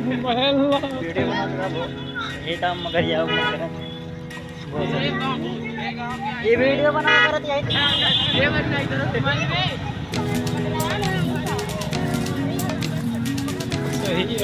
Video बना वो ये काम मगर जाओ ये वीडियो बना कर ये सही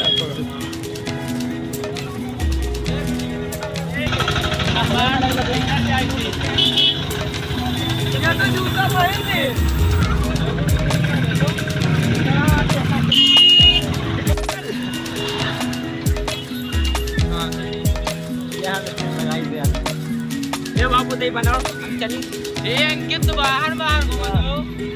ये बाबू दे बनाओ चलिए ये अंकित बाहर बाहर घुमा दो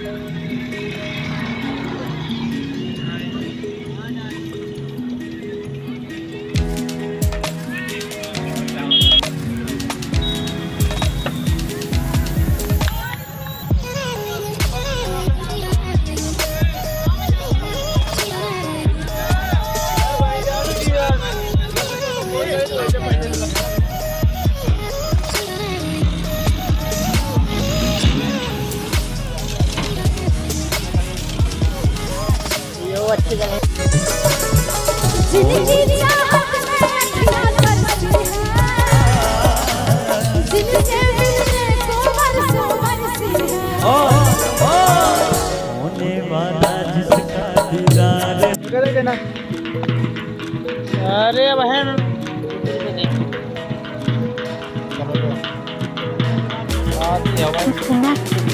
अच्छी जगह होने वाला जिसका दीदार कर देना। अरे बहन आती हवा